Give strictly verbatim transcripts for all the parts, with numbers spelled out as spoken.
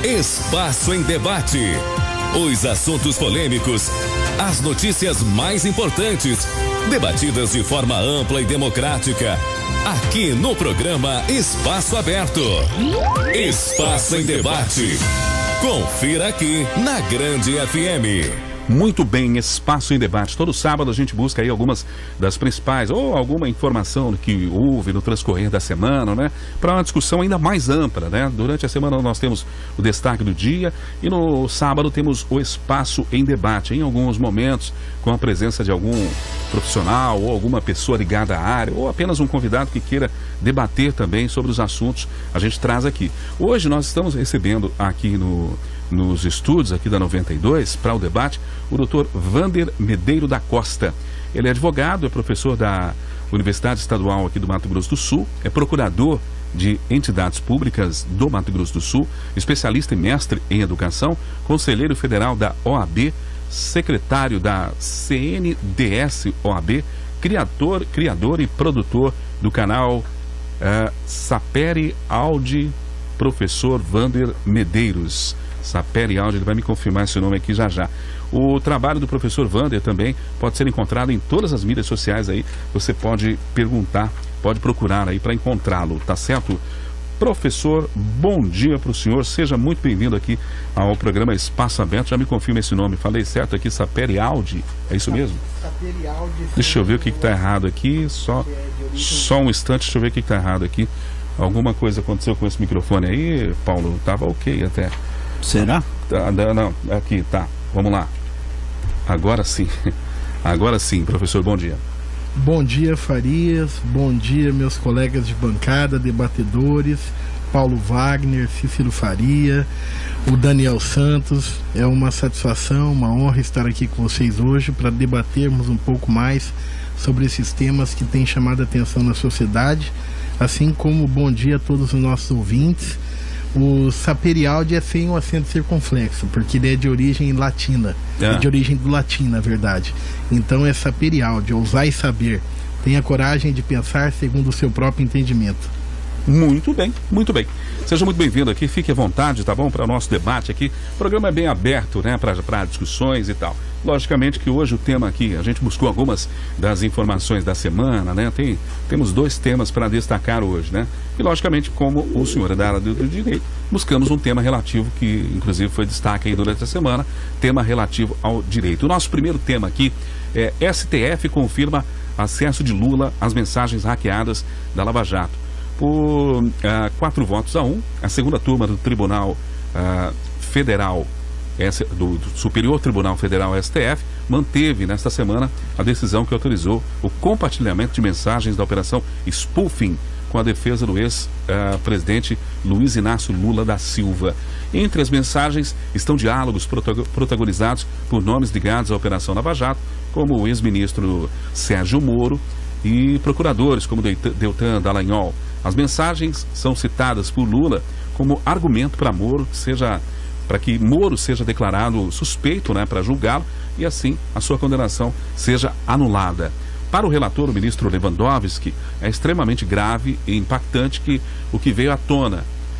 Espaço em Debate. Os assuntos polêmicos, as notícias mais importantes, debatidas de forma ampla e democrática. Aqui no programa Espaço Aberto. Espaço em Debate. Confira aqui na Grande F M. Muito bem, Espaço em Debate. Todo sábado a gente busca aí algumas das principais, ou alguma informação que houve no transcorrer da semana, né? Para uma discussão ainda mais ampla, né? Durante a semana nós temos o destaque do dia e no sábado temos o Espaço em Debate. Em alguns momentos, com a presença de algum profissional ou alguma pessoa ligada à área, ou apenas um convidado que queira debater também sobre os assuntos, a gente traz aqui. Hoje nós estamos recebendo aqui no... nos estúdios aqui da noventa e dois, para o debate, o doutor Wander Medeiro da Costa. Ele é advogado, é professor da Universidade Estadual aqui do Mato Grosso do Sul, é procurador de entidades públicas do Mato Grosso do Sul, especialista e mestre em educação, conselheiro federal da O A B, secretário da C N D S O A B, criador, criador e produtor do canal uh, Sapere Audi, professor Wander Medeiros. Sapere Audi, ele vai me confirmar esse nome aqui já já. O trabalho do professor Wander também pode ser encontrado em todas as mídias sociais aí. Você pode perguntar, pode procurar aí para encontrá-lo, tá certo? Professor, bom dia para o senhor. Seja muito bem-vindo aqui ao programa Espaço Aberto. Já me confirma esse nome. Falei certo aqui, Sapere Audi? É isso mesmo? Sapere Audi. Deixa eu ver o que está errado aqui. Só, só um instante, deixa eu ver o que está errado aqui. Alguma coisa aconteceu com esse microfone aí, Paulo? Tava ok até. Será? Tá, não, aqui, tá. Vamos lá. Agora sim. Agora sim, professor, bom dia. Bom dia, Farias. Bom dia, meus colegas de bancada, debatedores. Paulo Wagner, Cícero Faria, o Daniel Santos. É uma satisfação, uma honra estar aqui com vocês hoje para debatermos um pouco mais sobre esses temas que têm chamado a atenção na sociedade. Assim como bom dia a todos os nossos ouvintes. O Sapere Audi é sem o acento circunflexo, porque ele é de origem latina, é, é de origem do latim, na verdade. Então é Sapere Audi, ousar e saber. Tenha coragem de pensar segundo o seu próprio entendimento. Muito bem, muito bem. Seja muito bem-vindo aqui, fique à vontade, tá bom? Para o nosso debate aqui. O programa é bem aberto, né? Para discussões e tal. Logicamente que hoje o tema aqui, a gente buscou algumas das informações da semana, né? Tem, temos dois temas para destacar hoje, né? E logicamente, como o senhor é da área do, do direito, buscamos um tema relativo que, inclusive, foi destaque aí durante a semana, tema relativo ao direito. O nosso primeiro tema aqui é S T F confirma acesso de Lula às mensagens hackeadas da Lava Jato. Por uh, quatro votos a um, a segunda turma do Tribunal uh, Federal, do, do Superior Tribunal Federal S T F, manteve nesta semana a decisão que autorizou o compartilhamento de mensagens da Operação Spoofing com a defesa do ex-presidente uh, Luiz Inácio Lula da Silva. Entre as mensagens estão diálogos protagonizados por nomes ligados à Operação Lava Jato, como o ex-ministro Sérgio Moro e procuradores como Deltan Dallagnol. As mensagens são citadas por Lula como argumento para Moro, seja para que Moro seja declarado suspeito, né, para julgá-lo e assim a sua condenação seja anulada. Para o relator, o ministro Lewandowski, é extremamente grave e impactante que o que veio à tona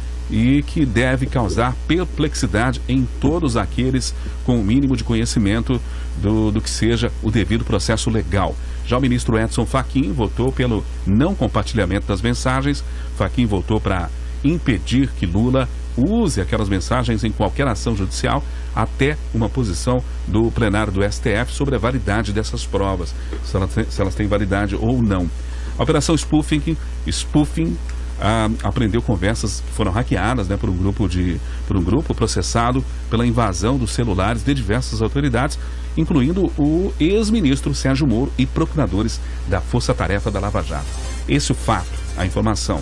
e que deve causar perplexidade em todos aqueles com o mínimo de conhecimento do, do que seja o devido processo legal. Já o ministro Edson Fachin votou pelo não compartilhamento das mensagens. Fachin votou para impedir que Lula use aquelas mensagens em qualquer ação judicial até uma posição do plenário do S T F sobre a validade dessas provas, se elas, se elas têm validade ou não. A operação Spoofing, Spoofing ah, apreendeu conversas que foram hackeadas, né, por um grupo de, por um grupo processado pela invasão dos celulares de diversas autoridades, incluindo o ex-ministro Sérgio Moro e procuradores da Força Tarefa da Lava Jato. Esse é o fato, a informação.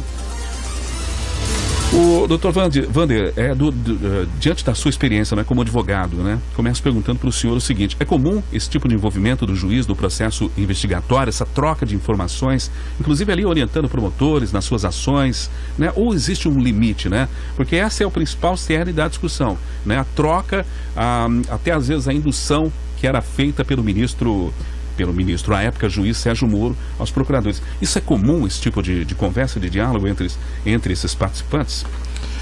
O doutor Wander, é do, do, uh, diante da sua experiência, né, como advogado, né, começo perguntando para o senhor o seguinte: é comum esse tipo de envolvimento do juiz no processo investigatório, essa troca de informações, inclusive ali orientando promotores nas suas ações, né, ou existe um limite, né? Porque essa é o principal cerne da discussão, né, a troca, a, até às vezes a indução que era feita pelo ministro, pelo ministro, à época, juiz Sérgio Moro, aos procuradores. Isso é comum, esse tipo de, de conversa, de diálogo entre, entre esses participantes?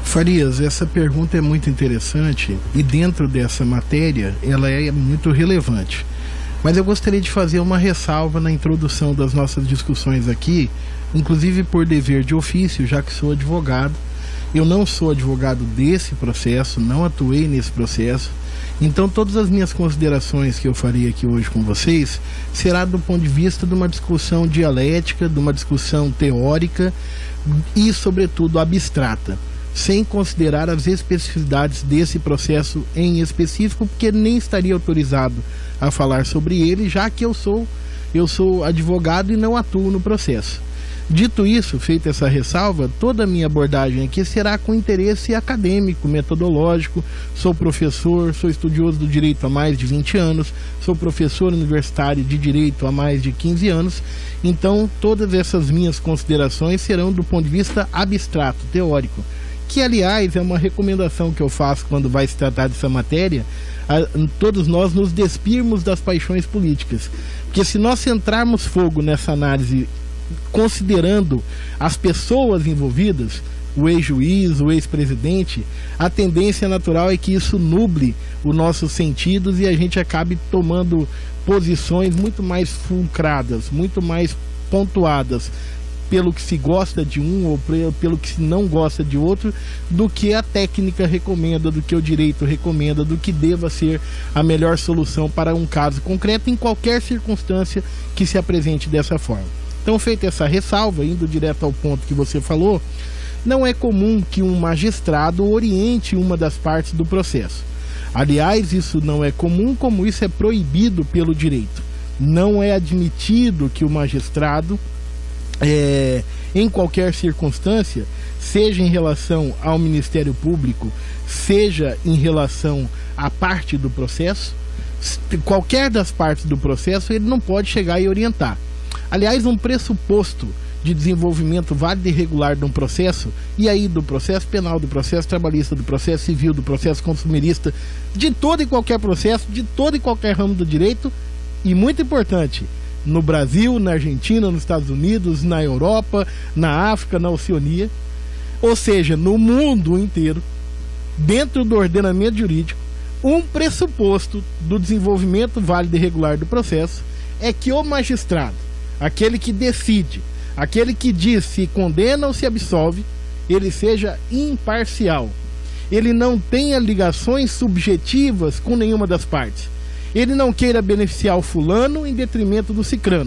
Farias, essa pergunta é muito interessante e dentro dessa matéria ela é muito relevante. Mas eu gostaria de fazer uma ressalva na introdução das nossas discussões aqui, inclusive por dever de ofício, já que sou advogado. Eu não sou advogado desse processo, não atuei nesse processo. Então todas as minhas considerações que eu farei aqui hoje com vocês será do ponto de vista de uma discussão dialética, de uma discussão teórica e, sobretudo, abstrata, sem considerar as especificidades desse processo em específico, porque nem estaria autorizado a falar sobre ele, já que eu sou, eu sou advogado e não atuo no processo. Dito isso, feita essa ressalva, toda a minha abordagem aqui será com interesse acadêmico, metodológico. Sou professor, sou estudioso do direito há mais de vinte anos, sou professor universitário de direito há mais de quinze anos, então todas essas minhas considerações serão do ponto de vista abstrato, teórico, que aliás é uma recomendação que eu faço quando vai se tratar dessa matéria, a todos nós nos despirmos das paixões políticas, porque se nós centrarmos fogo nessa análise considerando as pessoas envolvidas, o ex-juiz, o ex-presidente, a tendência natural é que isso nuble os nossos sentidos e a gente acabe tomando posições muito mais fulcradas, muito mais pontuadas pelo que se gosta de um ou pelo que se não gosta de outro, do que a técnica recomenda, do que o direito recomenda, do que deva ser a melhor solução para um caso concreto em qualquer circunstância que se apresente dessa forma. Então, feita essa ressalva, indo direto ao ponto que você falou, não é comum que um magistrado oriente uma das partes do processo. Aliás, isso não é comum, como isso é proibido pelo direito. Não é admitido que o magistrado, é, em qualquer circunstância, seja em relação ao Ministério Público, seja em relação à parte do processo, qualquer das partes do processo, ele não pode chegar e orientar. Aliás, um pressuposto de desenvolvimento válido e regular de um processo, e aí do processo penal, do processo trabalhista, do processo civil, do processo consumerista, de todo e qualquer processo, de todo e qualquer ramo do direito, e muito importante, no Brasil, na Argentina, nos Estados Unidos, na Europa, na África, na Oceania, ou seja, no mundo inteiro, dentro do ordenamento jurídico, um pressuposto do desenvolvimento válido e regular do processo é que o magistrado, aquele que decide, aquele que diz se condena ou se absolve, ele seja imparcial. Ele não tenha ligações subjetivas com nenhuma das partes. Ele não queira beneficiar o fulano em detrimento do cicrano.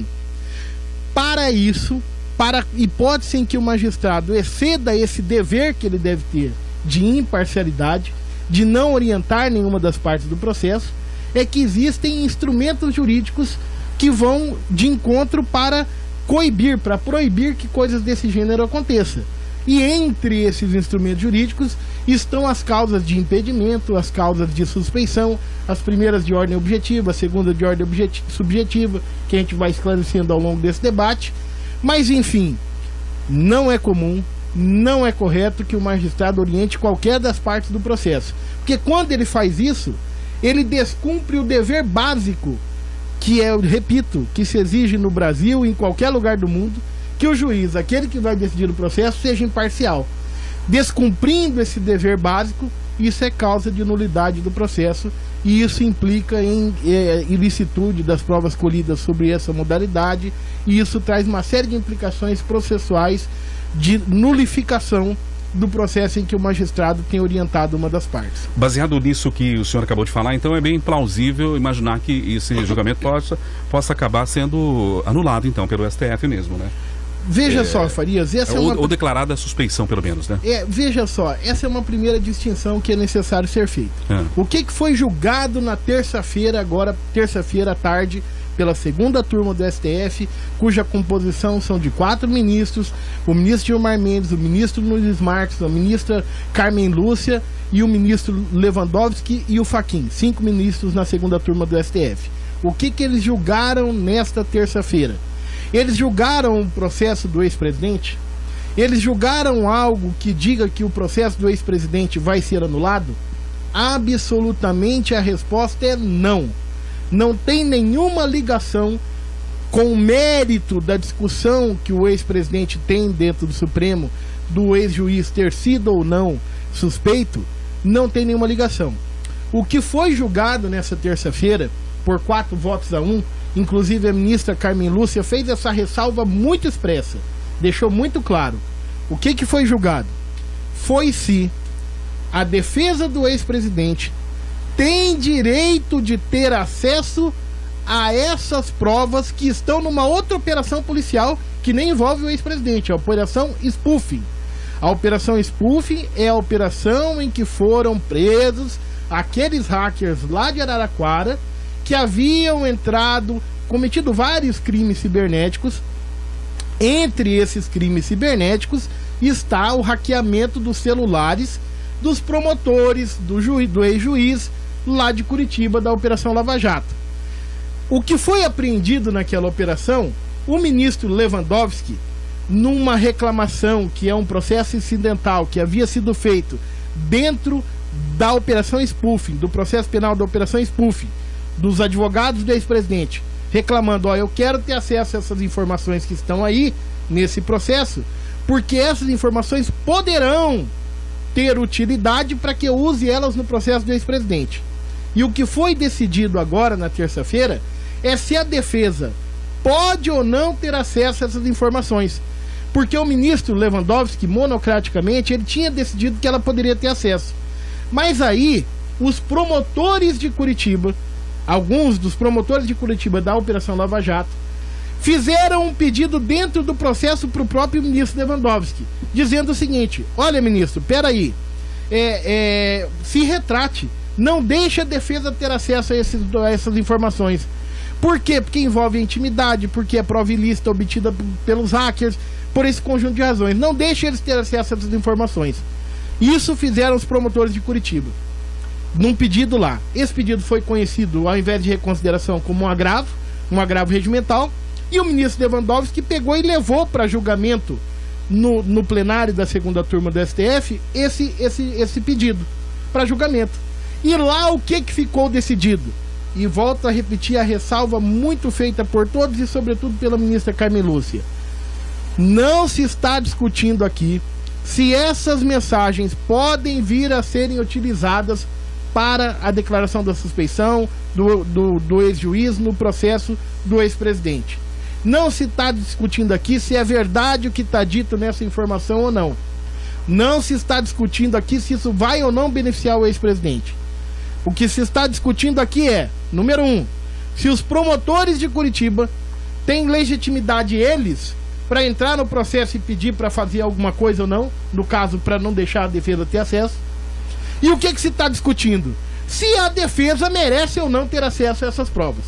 Para isso, para a hipótese em que o magistrado exceda esse dever que ele deve ter de imparcialidade, de não orientar nenhuma das partes do processo, é que existem instrumentos jurídicos que vão de encontro para coibir, para proibir que coisas desse gênero aconteçam. E entre esses instrumentos jurídicos estão as causas de impedimento, as causas de suspeição, as primeiras de ordem objetiva, a segunda de ordem subjetiva, que a gente vai esclarecendo ao longo desse debate. Mas, enfim, não é comum, não é correto que o magistrado oriente qualquer das partes do processo. Porque quando ele faz isso, ele descumpre o dever básico que é, eu repito, que se exige no Brasil e em qualquer lugar do mundo, que o juiz, aquele que vai decidir o processo, seja imparcial. Descumprindo esse dever básico, isso é causa de nulidade do processo e isso implica em é, ilicitude das provas colhidas sobre essa modalidade, e isso traz uma série de implicações processuais de nulificação do processo em que o magistrado tem orientado uma das partes. Baseado nisso que o senhor acabou de falar, então é bem plausível imaginar que esse julgamento possa, possa acabar sendo anulado, então, pelo S T F mesmo, né? Veja é, só, Farias, essa ou, é uma... ou declarada a suspeição, pelo menos, né? É, veja só, essa é uma primeira distinção que é necessário ser feita. É. O que, que foi julgado na terça-feira, agora, terça-feira à tarde, pela segunda turma do S T F, cuja composição são de quatro ministros, o ministro Gilmar Mendes, o ministro Nunes Marques, a ministra Carmen Lúcia e o ministro Lewandowski e o Fachin, cinco ministros na segunda turma do S T F. O que, que eles julgaram nesta terça-feira? Eles julgaram o processo do ex-presidente? Eles julgaram algo que diga que o processo do ex-presidente vai ser anulado? Absolutamente a resposta é não. Não tem nenhuma ligação com o mérito da discussão que o ex-presidente tem dentro do Supremo, do ex-juiz ter sido ou não suspeito, não tem nenhuma ligação. O que foi julgado nessa terça-feira, por quatro votos a um, inclusive a ministra Carmen Lúcia fez essa ressalva muito expressa, deixou muito claro. O que, que foi julgado? Foi se a defesa do ex-presidente tem direito de ter acesso a essas provas que estão numa outra operação policial que nem envolve o ex-presidente, a operação spoofing. A operação spoofing é a operação em que foram presos aqueles hackers lá de Araraquara que haviam entrado, cometido vários crimes cibernéticos. Entre esses crimes cibernéticos está o hackeamento dos celulares dos promotores, do, juiz, do ex-juiz lá de Curitiba, da Operação Lava Jato. O que foi apreendido naquela operação, o ministro Lewandowski, numa reclamação que é um processo incidental que havia sido feito dentro da Operação Spoofing, do processo penal da Operação Spoofing, dos advogados do ex-presidente, reclamando, ó, eu quero ter acesso a essas informações que estão aí nesse processo, porque essas informações poderão ter utilidade para que eu use elas no processo do ex-presidente. E o que foi decidido agora na terça-feira é se a defesa pode ou não ter acesso a essas informações, porque o ministro Lewandowski, monocraticamente, ele tinha decidido que ela poderia ter acesso. Mas aí, os promotores de Curitiba, alguns dos promotores de Curitiba da Operação Lava Jato, fizeram um pedido dentro do processo para o próprio ministro Lewandowski, dizendo o seguinte: olha, ministro, peraí, é, é, se retrate, não deixe a defesa ter acesso a, esses, a essas informações. Por quê? Porque envolve a intimidade, porque é prova ilícita obtida pelos hackers, por esse conjunto de razões. Não deixe eles ter acesso a essas informações. Isso fizeram os promotores de Curitiba, num pedido lá. Esse pedido foi conhecido, ao invés de reconsideração, como um agravo, um agravo regimental, e o ministro Lewandowski pegou e levou para julgamento no, no plenário da segunda turma do S T F esse, esse, esse pedido para julgamento. E lá o que, que ficou decidido? E volto a repetir a ressalva muito feita por todos e sobretudo pela ministra Carmen Lúcia. Não se está discutindo aqui se essas mensagens podem vir a serem utilizadas para a declaração da suspeição do, do, do ex-juiz no processo do ex-presidente. Não se está discutindo aqui se é verdade o que está dito nessa informação ou não. Não se está discutindo aqui se isso vai ou não beneficiar o ex-presidente. O que se está discutindo aqui é, número um, se os promotores de Curitiba têm legitimidade eles para entrar no processo e pedir para fazer alguma coisa ou não, no caso, para não deixar a defesa ter acesso. E o que, que se está discutindo? Se a defesa merece ou não ter acesso a essas provas.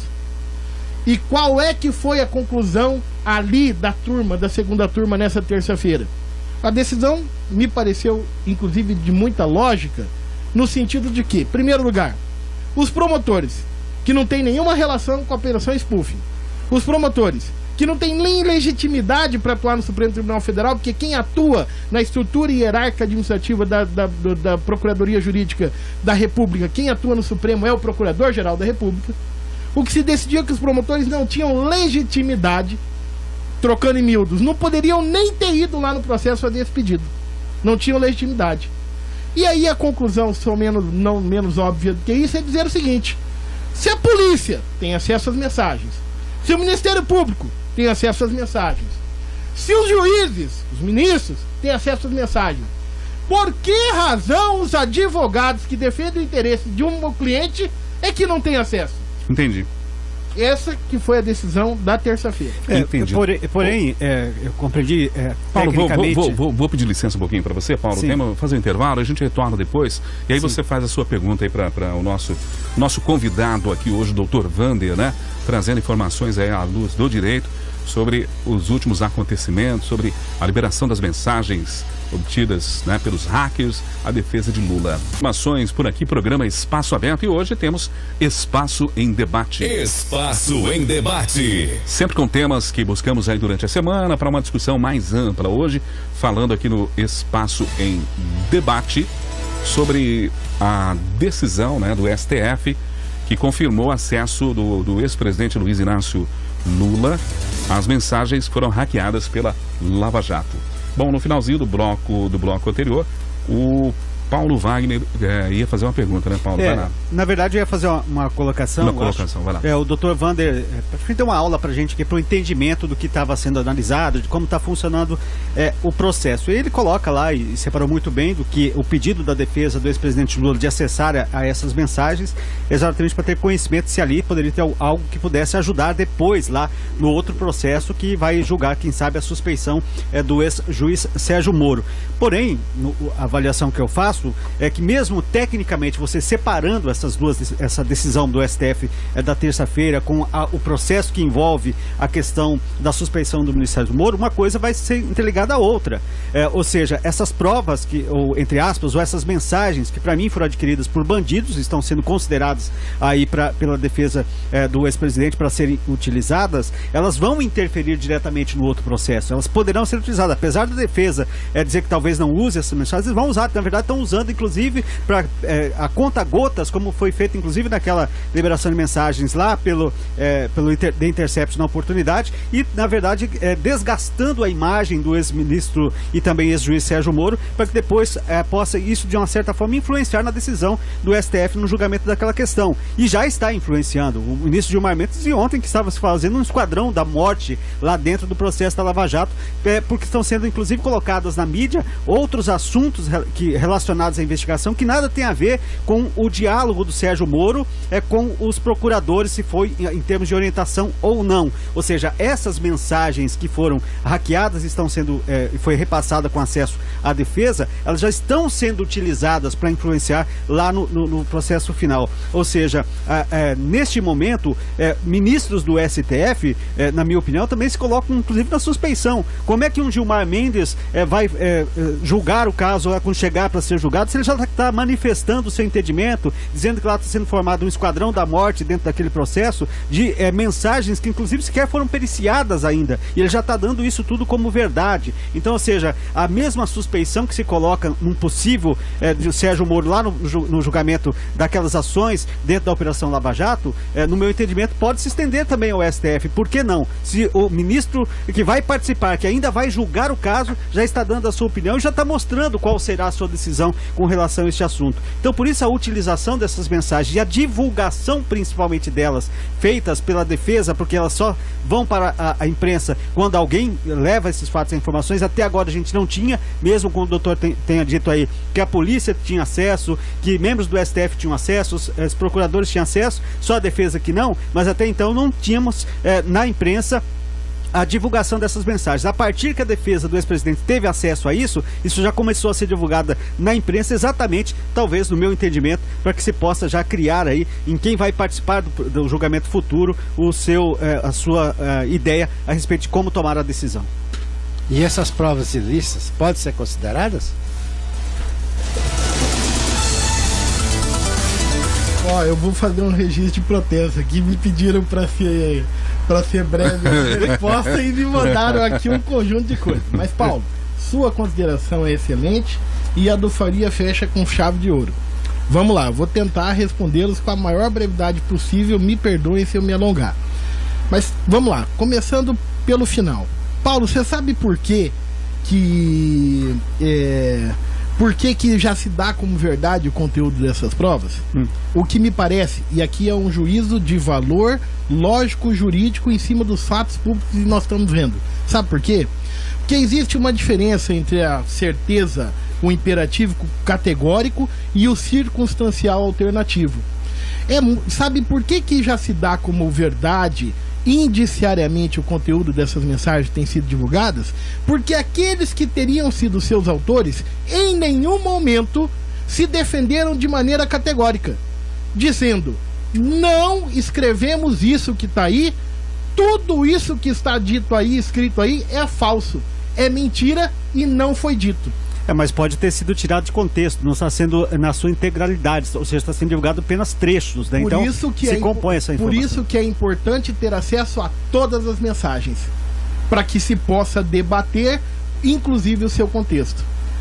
E qual é que foi a conclusão ali da turma, da segunda turma, nessa terça-feira? A decisão me pareceu, inclusive, de muita lógica, no sentido de que, em primeiro lugar, os promotores que não têm nenhuma relação com a operação spoofing, os promotores que não têm nem legitimidade para atuar no Supremo Tribunal Federal, porque quem atua na estrutura hierárquica administrativa da, da, da Procuradoria Jurídica da República, quem atua no Supremo é o Procurador-Geral da República. O que se decidiu é que os promotores não tinham legitimidade, trocando em miúdos, não poderiam nem ter ido lá no processo fazer esse pedido, não tinham legitimidade. E aí a conclusão, só menos, não menos óbvia do que isso, é dizer o seguinte: se a polícia tem acesso às mensagens, se o Ministério Público tem acesso às mensagens, se os juízes, os ministros, têm acesso às mensagens, por que razão os advogados que defendem o interesse de um cliente é que não têm acesso? Entendi. Essa que foi a decisão da terça-feira. É, Entendi. Porém, porém é, eu compreendi é, Paulo, tecnicamente... vou, vou, vou, vou pedir licença um pouquinho para você, Paulo. Temos fazer um intervalo, a gente retorna depois. E aí Sim. você faz a sua pergunta aí para o nosso, nosso convidado aqui hoje, o doutor Wander, né? Trazendo informações aí à luz do direito sobre os últimos acontecimentos, sobre a liberação das mensagens obtidas, né, pelos hackers, a defesa de Lula. Informações por aqui, programa Espaço Aberto, e hoje temos Espaço em Debate. Espaço em Debate. Sempre com temas que buscamos aí durante a semana para uma discussão mais ampla. Hoje, falando aqui no Espaço em Debate sobre a decisão, né, do S T F que confirmou acesso do, do ex-presidente Luiz Inácio Lula, as mensagens foram hackeadas pela Lava Jato. Bom, no finalzinho do bloco, do bloco anterior, o Paulo Wagner é, ia fazer uma pergunta, né, Paulo? É, vai lá. Na verdade, eu ia fazer uma, uma colocação. Uma colocação, vai lá. É, o doutor Vander é, deu uma aula pra gente aqui para o entendimento do que estava sendo analisado, de como está funcionando é, o processo. E ele coloca lá, e separou muito bem, do que o pedido da defesa do ex-presidente Lula de acessar a, a essas mensagens, exatamente para ter conhecimento se ali poderia ter algo que pudesse ajudar depois, lá no outro processo, que vai julgar, quem sabe, a suspeição é, do ex-juiz Sérgio Moro. Porém, no, a avaliação que eu faço é que mesmo tecnicamente você separando essas duas, essa decisão do S T F é, da terça-feira com a, o processo que envolve a questão da suspeição do Ministério do Moro, uma coisa vai ser interligada à outra. É, ou seja, essas provas, que, ou entre aspas, ou essas mensagens que para mim foram adquiridas por bandidos, estão sendo consideradas aí pra, pela defesa é, do ex-presidente para serem utilizadas, elas vão interferir diretamente no outro processo. Elas poderão ser utilizadas, apesar da defesa é, dizer que talvez não use essas mensagens, eles vão usar, na verdade estão usando inclusive para é, a conta gotas, como foi feito inclusive naquela liberação de mensagens lá pelo, é, pelo inter, The Intercept na oportunidade, e na verdade é, desgastando a imagem do ex-ministro e também ex-juiz Sérgio Moro, para que depois é, possa isso de uma certa forma influenciar na decisão do S T F no julgamento daquela questão, e já está influenciando. O ministro Gilmar Mendes de ontem que estava se fazendo um esquadrão da morte lá dentro do processo da Lava Jato, é, porque estão sendo inclusive colocados na mídia outros assuntos que, relacionados à investigação que nada tem a ver com o diálogo do Sérgio Moro é, com os procuradores, se foi em, em termos de orientação ou não. Ou seja, essas mensagens que foram hackeadas, estão sendo, é, foi repassada com acesso à defesa, elas já estão sendo utilizadas para influenciar lá no, no, no processo final. Ou seja, a, a, neste momento, é, ministros do S T F, é, na minha opinião, também se colocam inclusive na suspeição. Como é que um Gilmar Mendes é, vai é, julgar o caso quando chegar para ser julgado, se ele já está manifestando o seu entendimento, dizendo que lá está sendo formado um esquadrão da morte dentro daquele processo, de é, mensagens que inclusive sequer foram periciadas ainda, e ele já está dando isso tudo como verdade. Então, ou seja, a mesma suspeição que se coloca num possível é, de Sérgio Moro lá no, no julgamento daquelas ações dentro da Operação Lava Jato, é, no meu entendimento, pode se estender também ao S T F. Por que não? Se o ministro que vai participar, que ainda vai julgar o caso, já está dando a sua opinião e já está mostrando qual será a sua decisão com relação a este assunto. Então, por isso, a utilização dessas mensagens e a divulgação, principalmente delas, feitas pela defesa, porque elas só vão para a, a imprensa quando alguém leva esses fatos e informações. Até agora a gente não tinha, mesmo quando o doutor tem, tenha dito aí que a polícia tinha acesso, que membros do S T F tinham acesso, os, os procuradores tinham acesso, só a defesa que não, mas até então não tínhamos é, na imprensa a divulgação dessas mensagens. A partir que a defesa do ex-presidente teve acesso a isso, isso já começou a ser divulgada na imprensa, exatamente, talvez, no meu entendimento, para que se possa já criar aí, em quem vai participar do, do julgamento futuro, o seu, eh, a sua eh, ideia a respeito de como tomar a decisão. E essas provas ilícitas podem ser consideradas? Ó, eu vou fazer um registro de protesto aqui, me pediram para ser... para ser breve a resposta e me mandaram aqui um conjunto de coisas. Mas, Paulo, sua consideração é excelente e a do Faria fecha com chave de ouro. Vamos lá, vou tentar respondê-los com a maior brevidade possível, me perdoem se eu me alongar. Mas vamos lá, começando pelo final. Paulo, você sabe por quê que... É... Por que que já se dá como verdade o conteúdo dessas provas? Hum. O que me parece, e aqui é um juízo de valor lógico, jurídico, em cima dos fatos públicos que nós estamos vendo. Sabe por quê? Porque existe uma diferença entre a certeza, o imperativo categórico e o circunstancial alternativo. É, sabe por que que já se dá como verdade indiciariamente o conteúdo dessas mensagens tem sido divulgadas? Porque aqueles que teriam sido seus autores em nenhum momento se defenderam de maneira categórica, dizendo: não escrevemos isso que está aí, tudo isso que está dito aí, escrito aí, é falso, é mentira e não foi dito. É, mas pode ter sido tirado de contexto, não está sendo na sua integralidade, ou seja, está sendo divulgado apenas trechos, né? Então, isso que se é compõe essa informação. Por isso que é importante ter acesso a todas as mensagens, para que se possa debater, inclusive o seu contexto.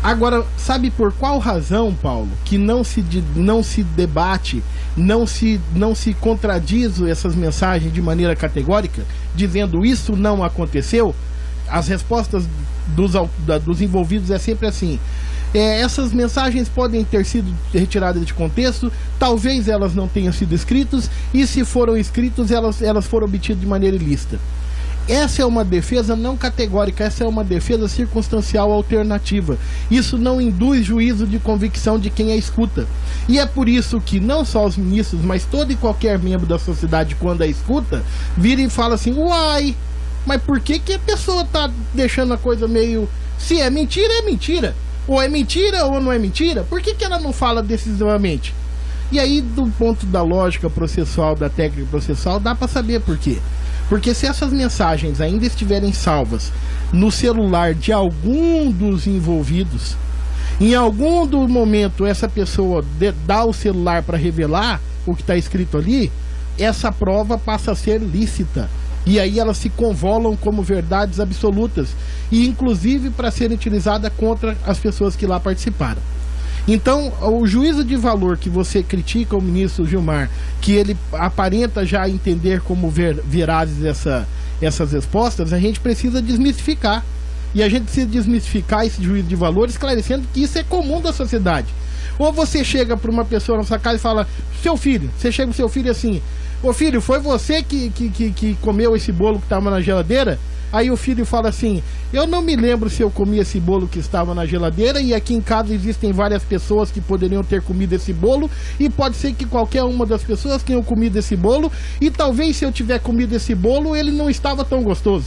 Agora, sabe por qual razão, Paulo, que não se, não se debate, não se, não se contradiz essas mensagens de maneira categórica, dizendo isso não aconteceu? As respostas dos, dos envolvidos é sempre assim. É, essas mensagens podem ter sido retiradas de contexto, talvez elas não tenham sido escritas, e se foram escritas, elas, elas foram obtidas de maneira ilícita. Essa é uma defesa não categórica, essa é uma defesa circunstancial alternativa. Isso não induz juízo de convicção de quem a escuta. E é por isso que não só os ministros, mas todo e qualquer membro da sociedade, quando a escuta, vira e fala assim: uai, mas por que que a pessoa tá deixando a coisa meio... Se é mentira, é mentira. Ou é mentira ou não é mentira. Por que que ela não fala decisivamente? E aí, do ponto da lógica processual, da técnica processual, dá para saber por quê. Porque se essas mensagens ainda estiverem salvas no celular de algum dos envolvidos, em algum do momento essa pessoa de, dá o celular para revelar o que está escrito ali, essa prova passa a ser lícita. E aí elas se convolam como verdades absolutas, e inclusive para serem utilizadas contra as pessoas que lá participaram. Então, o juízo de valor que você critica o ministro Gilmar, que ele aparenta já entender como ver, verazes essa, essas respostas, a gente precisa desmistificar. E a gente precisa desmistificar esse juízo de valor, esclarecendo que isso é comum da sociedade. Ou você chega para uma pessoa na sua casa e fala: seu filho, você chega pro seu filho assim: ô filho, foi você que, que, que, que comeu esse bolo que estava na geladeira? Aí o filho fala assim: eu não me lembro se eu comi esse bolo que estava na geladeira, e aqui em casa existem várias pessoas que poderiam ter comido esse bolo, e pode ser que qualquer uma das pessoas tenha comido esse bolo, e talvez se eu tiver comido esse bolo, ele não estava tão gostoso.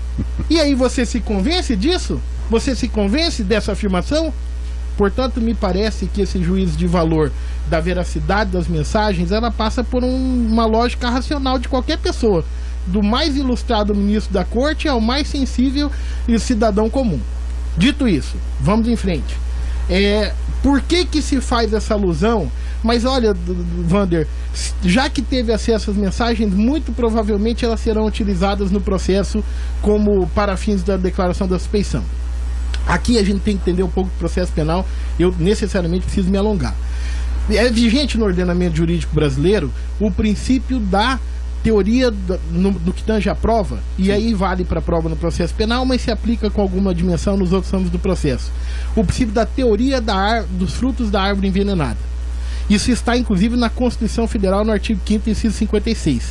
E aí você se convence disso? Você se convence dessa afirmação? Portanto, me parece que esse juízo de valor da veracidade das mensagens, ela passa por um, uma lógica racional de qualquer pessoa, do mais ilustrado ministro da corte ao mais sensível e cidadão comum. Dito isso, vamos em frente. É, por que que se faz essa alusão? Mas olha, Vander, já que teve acesso às mensagens, muito provavelmente elas serão utilizadas no processo como para fins da declaração da suspeição. Aqui a gente tem que entender um pouco do processo penal, eu necessariamente preciso me alongar. É vigente no ordenamento jurídico brasileiro o princípio da teoria do, no, do que tange a prova, e aí vale para a prova no processo penal, mas se aplica com alguma dimensão nos outros ramos do processo. O princípio da teoria da ar, dos frutos da árvore envenenada. Isso está inclusive na Constituição Federal, no artigo quinto, inciso cinquenta e seis.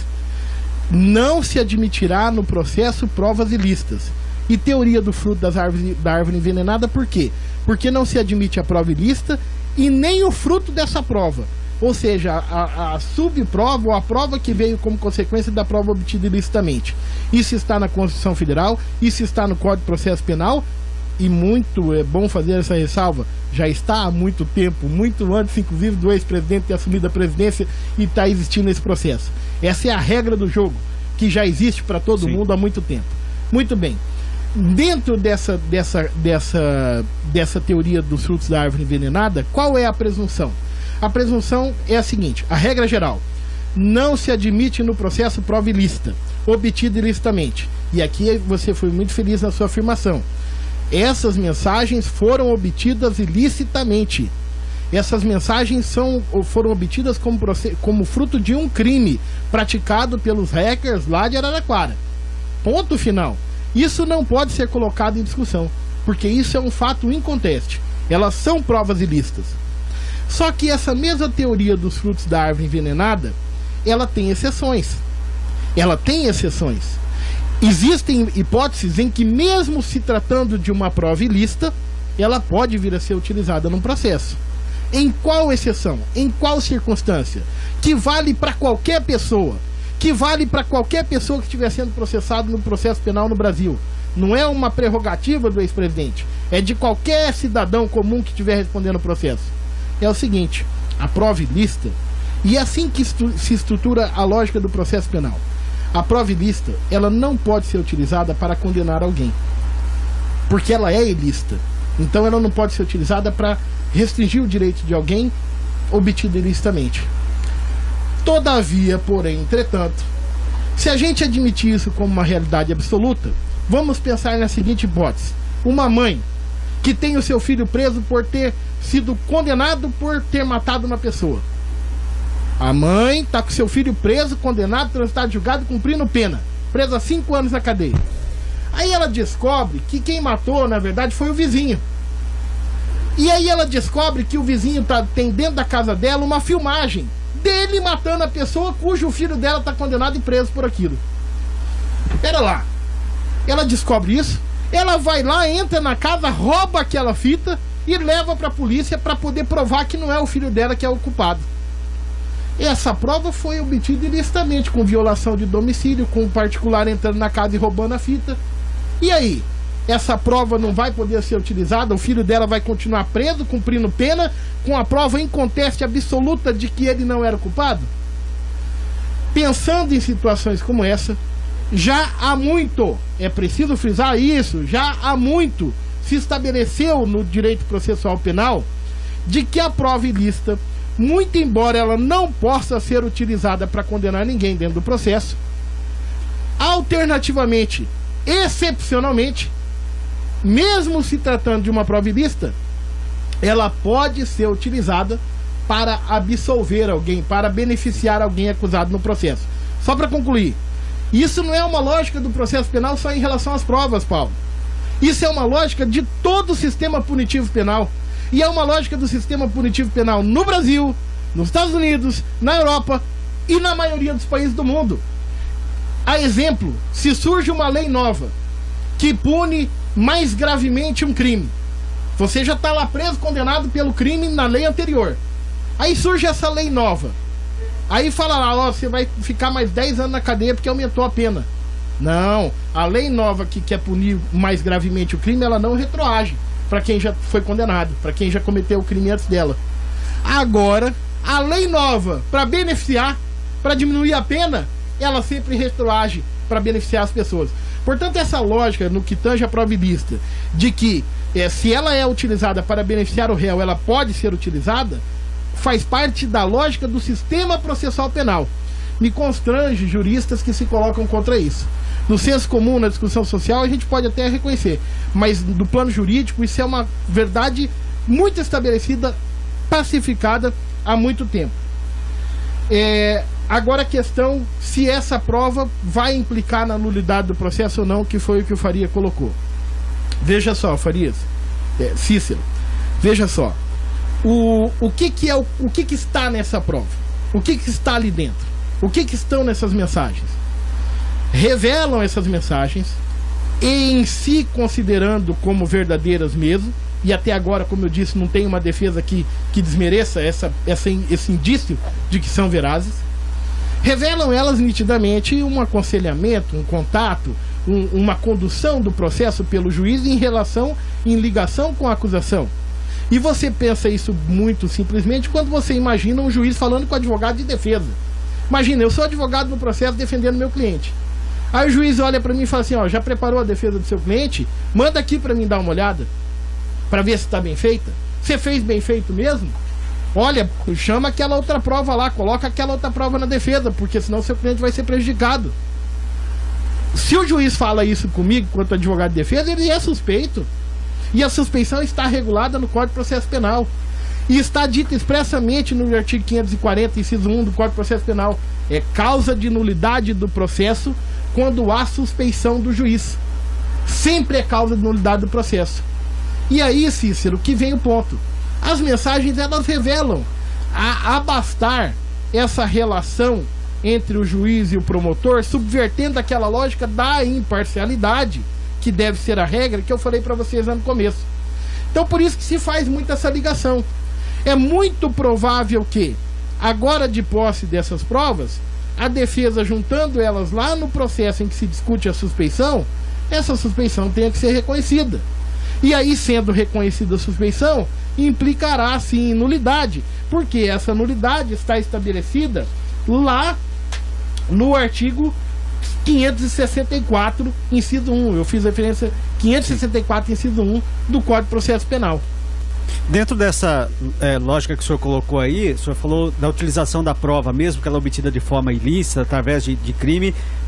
Não se admitirá no processo provas ilícitas. E teoria do fruto das árvores, da árvore envenenada, por quê? Porque não se admite a prova ilícita e nem o fruto dessa prova. Ou seja, a, a subprova ou a prova que veio como consequência da prova obtida ilicitamente. Isso está na Constituição Federal, isso está no Código de Processo Penal, e muito é bom fazer essa ressalva, já está há muito tempo, muito antes inclusive do ex-presidente ter assumido a presidência, e está existindo esse processo. Essa é a regra do jogo, que já existe para todo Sim. mundo há muito tempo. Muito bem. Dentro dessa, dessa, dessa, dessa teoria dos frutos da árvore envenenada, qual é a presunção? A presunção é a seguinte: a regra geral, não se admite no processo prova ilícita, obtida ilicitamente. E aqui você foi muito feliz na sua afirmação. Essas mensagens foram obtidas ilicitamente. Essas mensagens são, foram obtidas como, como fruto de um crime praticado pelos hackers lá de Araraquara. Ponto final. Isso não pode ser colocado em discussão, porque isso é um fato inconteste. Elas são provas ilícitas. Só que essa mesma teoria dos frutos da árvore envenenada, ela tem exceções. Ela tem exceções. Existem hipóteses em que, mesmo se tratando de uma prova ilícita, ela pode vir a ser utilizada num processo. Em qual exceção? Em qual circunstância? Que vale para qualquer pessoa. Que vale para qualquer pessoa que estiver sendo processado no processo penal no Brasil. Não é uma prerrogativa do ex-presidente. É de qualquer cidadão comum que estiver respondendo o processo. É o seguinte: a prova ilícita, e é assim que estu- se estrutura a lógica do processo penal. A prova ilícita, ela não pode ser utilizada para condenar alguém, porque ela é ilícita. Então ela não pode ser utilizada para restringir o direito de alguém obtido ilicitamente. Todavia, porém, entretanto, se a gente admitir isso como uma realidade absoluta, vamos pensar na seguinte hipótese: uma mãe que tem o seu filho preso por ter sido condenado por ter matado uma pessoa. A mãe está com seu filho preso, condenado, transitado, julgado, cumprindo pena, presa cinco anos na cadeia. Aí ela descobre que quem matou, na verdade, foi o vizinho. E aí ela descobre que o vizinho tá, tem dentro da casa dela uma filmagem dele matando a pessoa cujo filho dela está condenado e preso por aquilo. Pera lá. Ela descobre isso, ela vai lá, entra na casa, rouba aquela fita e leva para a polícia para poder provar que não é o filho dela que é o culpado. Essa prova foi obtida ilicitamente, com violação de domicílio, com o particular entrando na casa e roubando a fita. E aí? Essa prova não vai poder ser utilizada? O filho dela vai continuar preso, cumprindo pena, com a prova inconteste absoluta de que ele não era o culpado? Pensando em situações como essa, já há muito, é preciso frisar isso, já há muito se estabeleceu no direito processual penal de que a prova ilícita, muito embora ela não possa ser utilizada para condenar ninguém dentro do processo, alternativamente, excepcionalmente, mesmo se tratando de uma prova ilícita, ela pode ser utilizada para absolver alguém, para beneficiar alguém acusado no processo. Só para concluir, isso não é uma lógica do processo penal só em relação às provas, Paulo. Isso é uma lógica de todo o sistema punitivo penal. E é uma lógica do sistema punitivo penal no Brasil, nos Estados Unidos, na Europa e na maioria dos países do mundo. A exemplo, se surge uma lei nova que pune mais gravemente um crime, você já está lá preso, condenado pelo crime na lei anterior. Aí surge essa lei nova. Aí fala lá, ó, você vai ficar mais dez anos na cadeia porque aumentou a pena. Não, a lei nova que quer punir mais gravemente o crime, ela não retroage para quem já foi condenado, para quem já cometeu o crime antes dela. Agora, a lei nova, para beneficiar, para diminuir a pena, ela sempre retroage para beneficiar as pessoas. Portanto, essa lógica, no que tange a prova ilícita, de que é, se ela é utilizada para beneficiar o réu, ela pode ser utilizada, faz parte da lógica do sistema processual penal. Me constrange juristas que se colocam contra isso. No senso comum, na discussão social, a gente pode até reconhecer, mas do plano jurídico isso é uma verdade muito estabelecida, pacificada há muito tempo. É, agora a questão se essa prova vai implicar na nulidade do processo ou não, que foi o que o Faria colocou. Veja só, Farias, é, Cícero, veja só, o, o, que, que, é o, o que, que está nessa prova? O que, que está ali dentro? O que, que estão nessas mensagens? Revelam essas mensagens, e em si considerando como verdadeiras mesmo, e até agora, como eu disse, não tem uma defesa que, que desmereça essa, essa, esse indício de que são verazes. Revelam elas nitidamente um aconselhamento, um contato, um, uma condução do processo pelo juiz em relação, em ligação com a acusação. E você pensa isso muito simplesmente quando você imagina um juiz falando com o advogado de defesa. Imagina, eu sou advogado no processo defendendo meu cliente. Aí o juiz olha pra mim e fala assim, ó, já preparou a defesa do seu cliente? Manda aqui pra mim dar uma olhada, pra ver se tá bem feita. Você fez bem feito mesmo? Olha, chama aquela outra prova lá, coloca aquela outra prova na defesa, porque senão seu cliente vai ser prejudicado. Se o juiz fala isso comigo, quanto advogado de defesa, ele é suspeito. E a suspeição está regulada no Código de Processo Penal. E está dito expressamente no artigo quinhentos e quarenta, inciso um do Código de Processo Penal. É causa de nulidade do processo quando há suspeição do juiz. Sempre é causa de nulidade do processo. E aí, Cícero, que vem o ponto. As mensagens, elas revelam a abastar essa relação entre o juiz e o promotor, subvertendo aquela lógica da imparcialidade, que deve ser a regra, que eu falei para vocês lá no começo. Então, por isso que se faz muito essa ligação. É muito provável que, agora de posse dessas provas, a defesa, juntando elas lá no processo em que se discute a suspeição, essa suspeição tenha que ser reconhecida. E aí, sendo reconhecida a suspeição, implicará sim em nulidade, porque essa nulidade está estabelecida lá no artigo quinhentos e sessenta e quatro, inciso um. Eu fiz referência quinhentos e sessenta e quatro, inciso um do Código de Processo Penal. Dentro dessa é, lógica que o senhor colocou aí, o senhor falou da utilização da prova, mesmo que ela é obtida de forma ilícita, através de, de crime,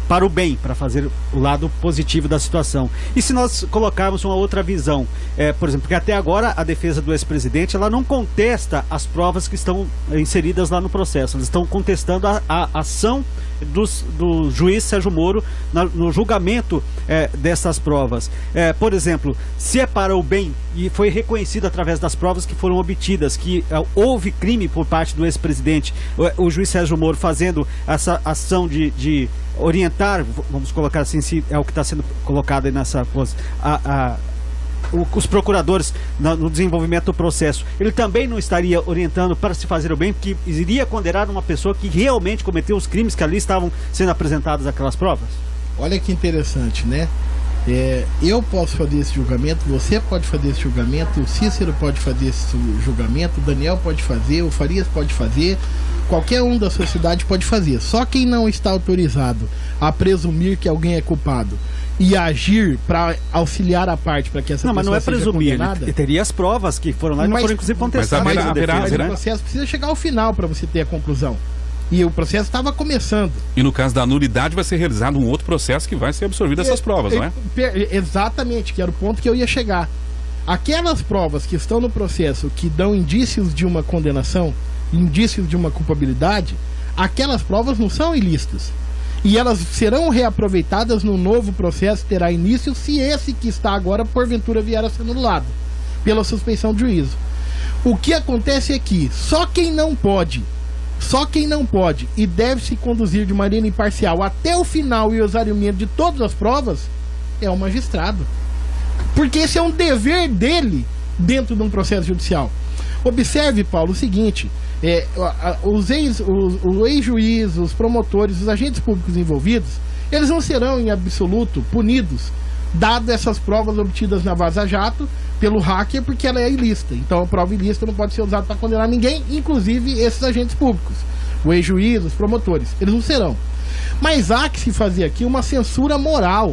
para o bem, para fazer o lado positivo da situação. E se nós colocarmos uma outra visão, é, por exemplo, que até agora a defesa do ex-presidente, ela não contesta as provas que estão inseridas lá no processo, eles estão contestando a, a ação dos, do juiz Sérgio Moro na, no julgamento é, dessas provas. É, por exemplo, se é para o bem, e foi reconhecido através das provas que foram obtidas, que é, houve crime por parte do ex-presidente, o, o juiz Sérgio Moro fazendo essa ação de, de orientar, vamos colocar assim, se é o que está sendo colocado aí nessa pose, a, a O, os procuradores no, no desenvolvimento do processo, ele também não estaria orientando para se fazer o bem, porque iria condenar uma pessoa que realmente cometeu os crimes que ali estavam sendo apresentados aquelas provas? Olha que interessante, né? É, eu posso fazer esse julgamento, você pode fazer esse julgamento, o Cícero pode fazer esse julgamento, o Daniel pode fazer, o Farias pode fazer, qualquer um da sociedade pode fazer. Só quem não está autorizado a presumir que alguém é culpado e agir para auxiliar a parte para que essa não, pessoa mas não é seja presumir, condenada... Ele teria as provas que foram lá e mas, foram inclusive contestadas. Mas, mas, haverá, mas né? o processo precisa chegar ao final para você ter a conclusão. E o processo estava começando. E no caso da nulidade vai ser realizado um outro processo que vai ser absorvido essas provas, não é? Exatamente, que era o ponto que eu ia chegar. Aquelas provas que estão no processo que dão indícios de uma condenação, indícios de uma culpabilidade, aquelas provas não são ilícitas. E elas serão reaproveitadas no novo processo, terá início se esse que está agora, porventura, vier a ser anulado pela suspeição de juízo. O que acontece é que só quem não pode, só quem não pode e deve se conduzir de maneira imparcial até o final e o exaurimento de todas as provas é o magistrado. Porque esse é um dever dele dentro de um processo judicial. Observe, Paulo, o seguinte... É, os ex, os, o ex-juiz, os promotores, os agentes públicos envolvidos, eles não serão em absoluto punidos, dado essas provas obtidas na Vaza Jato pelo hacker, porque ela é ilícita. Então a prova ilícita não pode ser usada para condenar ninguém, inclusive esses agentes públicos, o ex-juiz, os promotores, eles não serão. Mas há que se fazer aqui uma censura moral,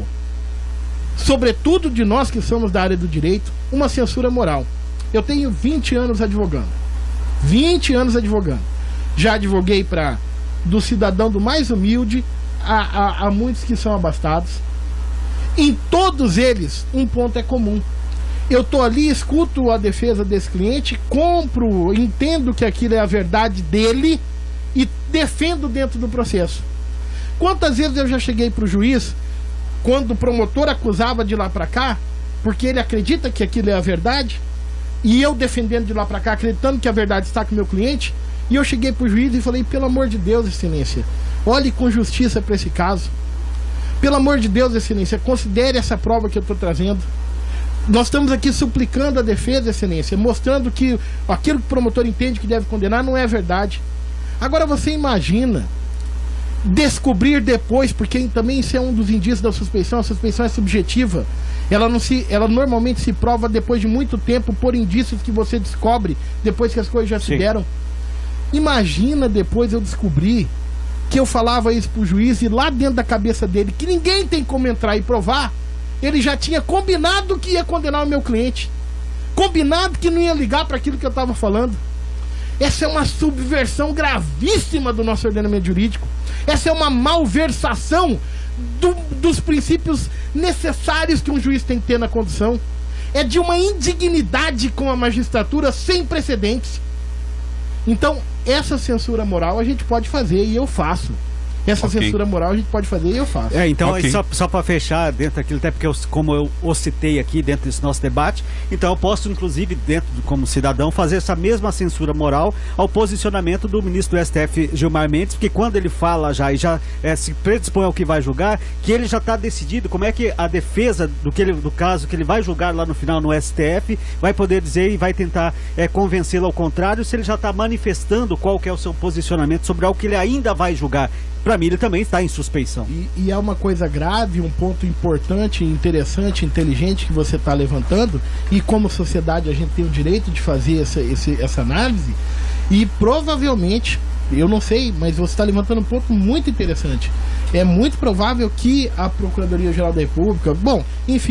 sobretudo de nós que somos da área do direito, uma censura moral. Eu tenho vinte anos advogando. vinte anos advogando. Já advoguei para do cidadão do mais humilde a, a, a muitos que são abastados. Em todos eles, um ponto é comum. Eu tô ali, escuto a defesa desse cliente, compro, entendo que aquilo é a verdade dele e defendo dentro do processo. Quantas vezes eu já cheguei pro juiz, quando o promotor acusava de lá para cá, porque ele acredita que aquilo é a verdade, e eu defendendo de lá para cá, acreditando que a verdade está com o meu cliente, e eu cheguei pro juiz e falei, pelo amor de Deus, excelência, olhe com justiça para esse caso. Pelo amor de Deus, excelência, considere essa prova que eu estou trazendo. Nós estamos aqui suplicando a defesa, excelência, mostrando que aquilo que o promotor entende que deve condenar não é verdade. Agora você imagina descobrir depois, porque também isso é um dos indícios da suspeição, a suspeição é subjetiva. Ela, não se, ela normalmente se prova depois de muito tempo por indícios que você descobre depois que as coisas já Sim. se deram. Imagina depois eu descobrir que eu falava isso pro juiz e lá dentro da cabeça dele, que ninguém tem como entrar e provar, ele já tinha combinado que ia condenar o meu cliente, combinado que não ia ligar para aquilo que eu estava falando. Essa é uma subversão gravíssima do nosso ordenamento jurídico. Essa é uma malversação do, dos princípios necessários que um juiz tem que ter na condução. É de uma indignidade com a magistratura sem precedentes. Então, essa censura moral a gente pode fazer e eu faço. Essa okay. censura moral a gente pode fazer e eu faço. É, então, okay. só, só para fechar dentro daquilo, até porque eu, como eu o citei aqui dentro desse nosso debate, então eu posso, inclusive, dentro do, como cidadão, fazer essa mesma censura moral ao posicionamento do ministro do S T F, Gilmar Mendes, porque quando ele fala já e já é, se predispõe ao que vai julgar, que ele já está decidido como é que a defesa do, que ele, do caso que ele vai julgar lá no final no S T F vai poder dizer e vai tentar é, convencê-lo ao contrário, se ele já está manifestando qual que é o seu posicionamento sobre algo que ele ainda vai julgar. Para mim, ele também está em suspeição. E, e é uma coisa grave, um ponto importante, interessante, inteligente que você está levantando. E como sociedade, a gente tem o direito de fazer essa, esse, essa análise. E provavelmente, eu não sei, mas você está levantando um ponto muito interessante. É muito provável que a Procuradoria-Geral da República, bom, enfim,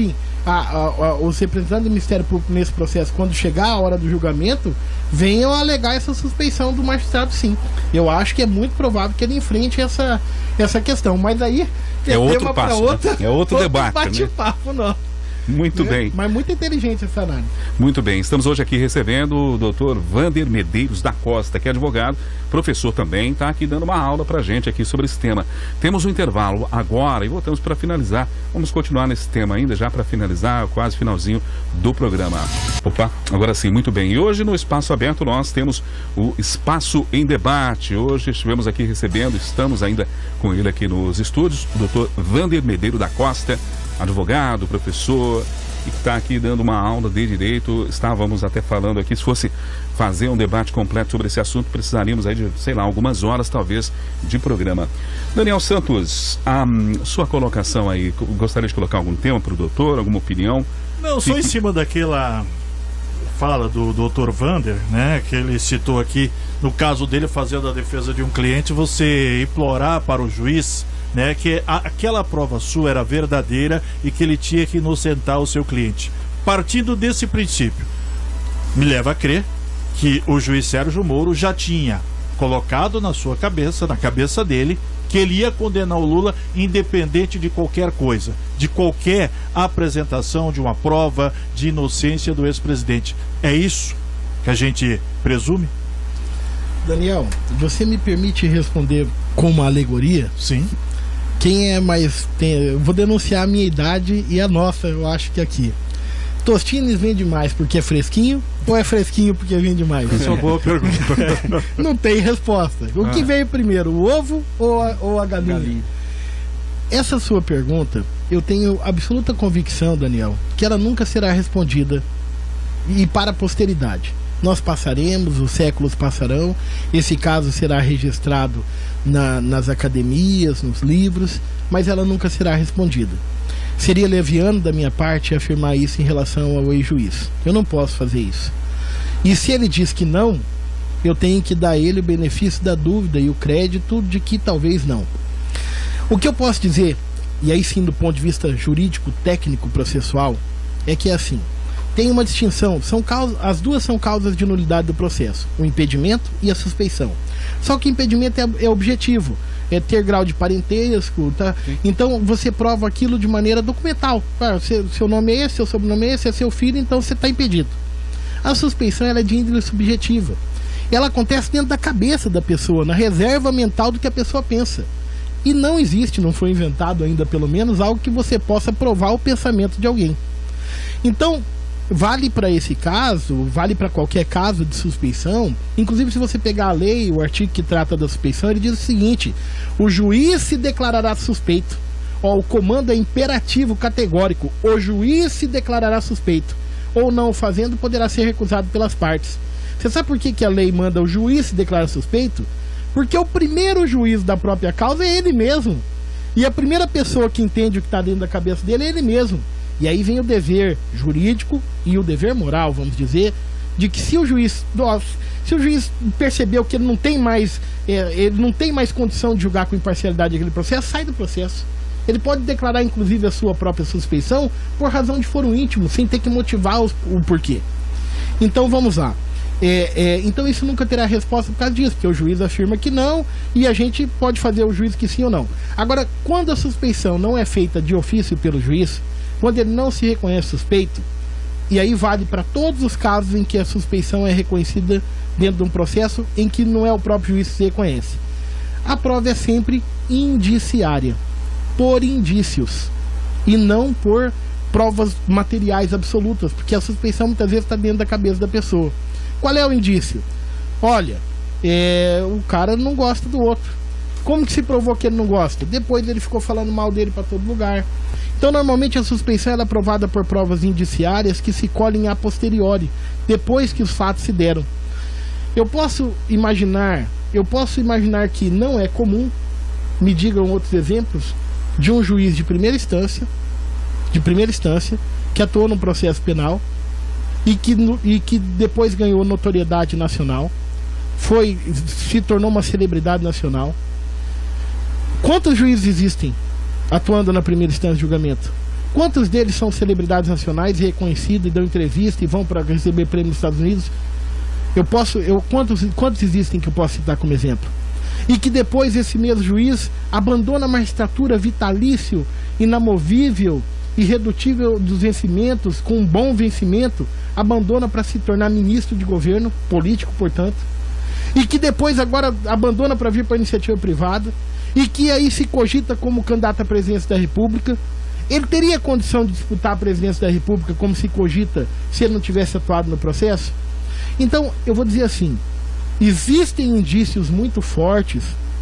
a, a, a, os representantes do Ministério Público nesse processo, quando chegar a hora do julgamento, venham alegar essa suspeição do magistrado, sim. Eu acho que é muito provável que ele enfrente essa, essa questão. Mas aí é outro passo, outra, né? É outro, outro debate. bate-papo, né? não. Muito né? bem. Mas muito inteligente essa análise. Muito bem. Estamos hoje aqui recebendo o doutor Wander Medeiros da Costa, que é advogado, professor também, está aqui dando uma aula para a gente aqui sobre esse tema. Temos um intervalo agora e voltamos para finalizar. Vamos continuar nesse tema ainda, já para finalizar, quase finalzinho do programa. Opa, agora sim, muito bem. E hoje no Espaço Aberto nós temos o Espaço em Debate. Hoje estivemos aqui recebendo, estamos ainda com ele aqui nos estúdios, o doutor Wander Medeiros da Costa, advogado, professor, e que está aqui dando uma aula de direito. Estávamos até falando aqui, se fosse fazer um debate completo sobre esse assunto, precisaríamos aí de, sei lá, algumas horas talvez de programa. Daniel Santos, a sua colocação aí, gostaria de colocar algum tema para o doutor, alguma opinião? Não, só Fique... em cima daquela fala do doutor Wander, né, que ele citou aqui, no caso dele fazendo a defesa de um cliente, você implorar para o juiz, né, que a, aquela prova sua era verdadeira e que ele tinha que inocentar o seu cliente. Partindo desse princípio, me leva a crer que o juiz Sérgio Moro já tinha colocado na sua cabeça, na cabeça dele, que ele ia condenar o Lula independente de qualquer coisa, de qualquer apresentação de uma prova de inocência do ex-presidente. É isso que a gente presume? Daniel, você me permite responder com uma alegoria? Sim. Quem é mais... Tem, eu vou denunciar a minha idade e a nossa, eu acho que aqui. Tostines vende mais porque é fresquinho ou é fresquinho porque vende mais? Isso é uma boa pergunta. Não tem resposta. O ah. que veio primeiro, o ovo ou a, ou a galinha? galinha? Essa sua pergunta, eu tenho absoluta convicção, Daniel, que ela nunca será respondida e para a posteridade. Nós passaremos, os séculos passarão, esse caso será registrado na, nas academias, nos livros, mas ela nunca será respondida. Seria leviano da minha parte afirmar isso em relação ao ex-juiz. Eu não posso fazer isso. E se ele diz que não, eu tenho que dar a ele o benefício da dúvida e o crédito de que talvez não. O que eu posso dizer, e aí sim do ponto de vista jurídico, técnico, processual, é que é assim. Tem uma distinção, são causas, as duas são causas de nulidade do processo, o impedimento e a suspeição. Só que o impedimento é, é objetivo, é ter grau de parentesco, tá? Então você prova aquilo de maneira documental. Ah, seu, seu nome é esse, seu sobrenome é esse, é seu filho, então você está impedido. A suspeição ela é de índole subjetiva. Ela acontece dentro da cabeça da pessoa, na reserva mental do que a pessoa pensa. E não existe, não foi inventado ainda pelo menos, algo que você possa provar o pensamento de alguém. Então, vale para esse caso, vale para qualquer caso de suspeição. Inclusive, se você pegar a lei, o artigo que trata da suspeição, ele diz o seguinte: o juiz se declarará suspeito. Ó, o comando é imperativo, categórico. O juiz se declarará suspeito. Ou não o fazendo, poderá ser recusado pelas partes. Você sabe por que, que a lei manda o juiz se declarar suspeito? Porque o primeiro juiz da própria causa é ele mesmo. E a primeira pessoa que entende o que está dentro da cabeça dele é ele mesmo. E aí vem o dever jurídico e o dever moral, vamos dizer, de que se o juiz, se o juiz percebeu que ele não tem mais, é, ele não tem mais condição de julgar com imparcialidade aquele processo, sai do processo. Ele pode declarar, inclusive, a sua própria suspeição por razão de foro íntimo, sem ter que motivar os, o porquê. Então vamos lá. É, é, então isso nunca terá resposta por causa disso, porque o juiz afirma que não, e a gente pode fazer o juiz que sim ou não. Agora, quando a suspeição não é feita de ofício pelo juiz, quando ele não se reconhece suspeito, e aí vale para todos os casos em que a suspeição é reconhecida dentro de um processo em que não é o próprio juiz que se reconhece, a prova é sempre indiciária, por indícios, e não por provas materiais absolutas, porque a suspeição muitas vezes está dentro da cabeça da pessoa. Qual é o indício? Olha, é, o cara não gosta do outro. Como que se provou que ele não gosta? Depois ele ficou falando mal dele para todo lugar. Então normalmente a suspeição ela é provada por provas indiciárias que se colhem a posteriori, depois que os fatos se deram. Eu posso imaginar, eu posso imaginar que não é comum, me digam outros exemplos, de um juiz de primeira instância, de primeira instância, que atuou num processo penal e que, e que depois ganhou notoriedade nacional, foi, se tornou uma celebridade nacional. Quantos juízes existem atuando na primeira instância de julgamento? Quantos deles são celebridades nacionais reconhecidos e dão entrevista e vão para receber prêmio nos Estados Unidos? Eu posso, eu, quantos, quantos existem que eu posso citar como exemplo? E que depois esse mesmo juiz abandona a magistratura vitalício, inamovível, irredutível dos vencimentos, com um bom vencimento, abandona para se tornar ministro de governo, político, portanto, e que depois agora abandona para vir para a iniciativa privada, e que aí se cogita como candidato à presidência da República. Ele teria condição de disputar a presidência da República como se cogita se ele não tivesse atuado no processo? Então, eu vou dizer assim, existem indícios muito fortes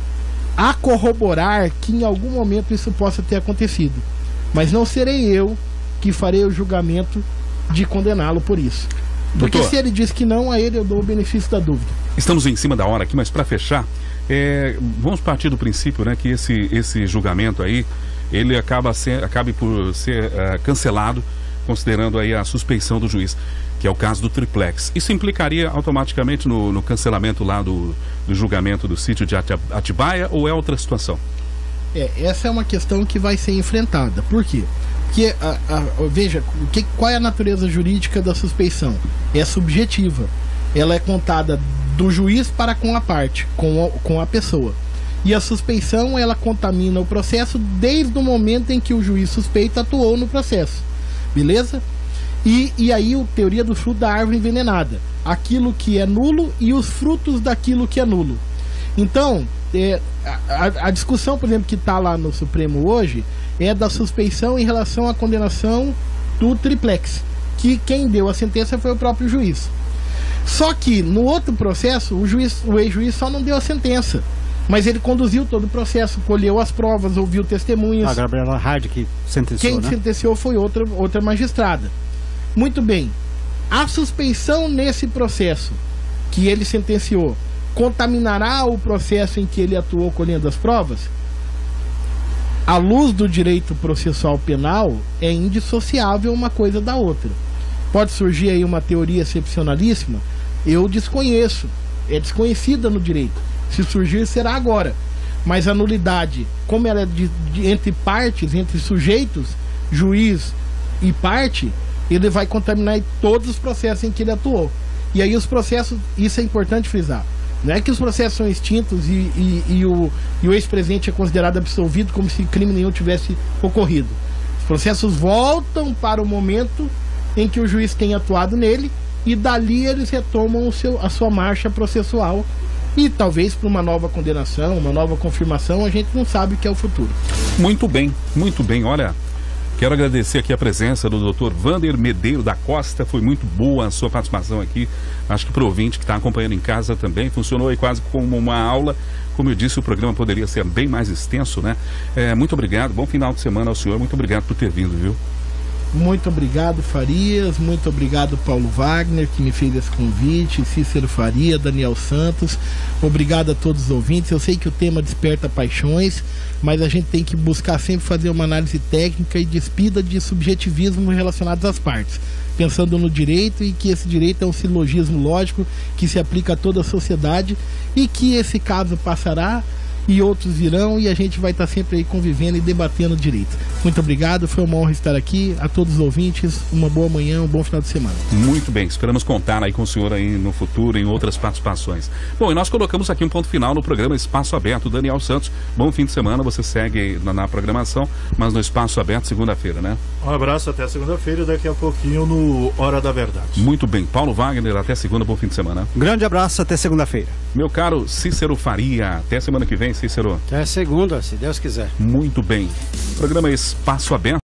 a corroborar que em algum momento isso possa ter acontecido. Mas não serei eu que farei o julgamento de condená-lo por isso. Porque Doutor, se ele diz que não, a ele eu dou o benefício da dúvida. Estamos em cima da hora aqui, mas para fechar, é, vamos partir do princípio, né, que esse, esse julgamento aí, ele acaba ser, acabe por ser uh, cancelado, considerando aí a suspeição do juiz, que é o caso do triplex. Isso implicaria automaticamente no, no cancelamento lá do, do julgamento do sítio de Atibaia, ou é outra situação? É, essa é uma questão que vai ser enfrentada. Por quê? Porque, a, a, veja, que, qual é a natureza jurídica da suspeição? É subjetiva. Ela é contada do juiz para com a parte, com a, com a pessoa. E a suspeição, ela contamina o processo desde o momento em que o juiz suspeito atuou no processo. Beleza? E, e aí, a teoria do fruto da árvore envenenada. Aquilo que é nulo e os frutos daquilo que é nulo. Então, é, a, a discussão, por exemplo, que está lá no Supremo hoje, é da suspeição em relação à condenação do triplex. Que quem deu a sentença foi o próprio juiz. Só que, no outro processo, o juiz, o ex-juiz só não deu a sentença. Mas ele conduziu todo o processo, colheu as provas, ouviu testemunhas. A Gabriela Hard que sentenciou, Quem né? sentenciou foi outra, outra magistrada. Muito bem. A suspeição nesse processo que ele sentenciou contaminará o processo em que ele atuou colhendo as provas? À luz do direito processual penal, é indissociável uma coisa da outra. Pode surgir aí uma teoria excepcionalíssima? Eu desconheço. É desconhecida no direito. Se surgir, será agora. Mas a nulidade, como ela é de, de, entre partes, entre sujeitos, juiz e parte, ele vai contaminar todos os processos em que ele atuou. E aí os processos, isso é importante frisar, não é que os processos são extintos e, e, e o, e o ex-presidente é considerado absolvido como se crime nenhum tivesse ocorrido. Os processos voltam para o momento em que o juiz tem atuado nele e dali eles retomam o seu, a sua marcha processual. E talvez para uma nova condenação, uma nova confirmação, a gente não sabe o que é o futuro. Muito bem, muito bem. Olha, quero agradecer aqui a presença do doutor Vander Medeiros da Costa. Foi muito boa a sua participação aqui. Acho que para o ouvinte que está acompanhando em casa também, funcionou aí quase como uma aula. Como eu disse, o programa poderia ser bem mais extenso, né? É, muito obrigado, bom final de semana ao senhor. Muito obrigado por ter vindo, viu? Muito obrigado, Farias. Muito obrigado, Paulo Wagner, que me fez esse convite. Cícero Faria, Daniel Santos. Obrigado a todos os ouvintes. Eu sei que o tema desperta paixões, mas a gente tem que buscar sempre fazer uma análise técnica e despida de subjetivismo relacionados às partes, pensando no direito, e que esse direito é um silogismo lógico que se aplica a toda a sociedade e que esse caso passará e outros virão, e a gente vai estar sempre aí convivendo e debatendo direito. Muito obrigado, foi uma honra estar aqui. A todos os ouvintes, uma boa manhã, um bom final de semana. Muito bem, esperamos contar aí com o senhor aí no futuro, em outras participações. Bom, e nós colocamos aqui um ponto final no programa Espaço Aberto. Daniel Santos, bom fim de semana, você segue na, na programação, mas no Espaço Aberto segunda-feira, né? Um abraço até segunda-feira e daqui a pouquinho no Hora da Verdade. Muito bem, Paulo Wagner, até segunda, bom fim de semana. Um grande abraço, até segunda-feira. Meu caro Cícero Faria, até semana que vem, Cícero. Até segunda, se Deus quiser. Muito bem. Programa Espaço Aberto.